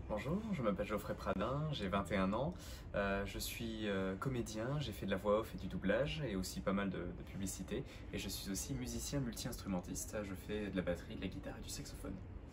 Bonjour, je m'appelle Geoffrey Pradin, j'ai 21 ans. Je suis comédien, j'ai fait de la voix off et du doublage et aussi pas mal de publicité. Et je suis aussi musicien multi-instrumentiste, je fais de la batterie, de la guitare et du saxophone.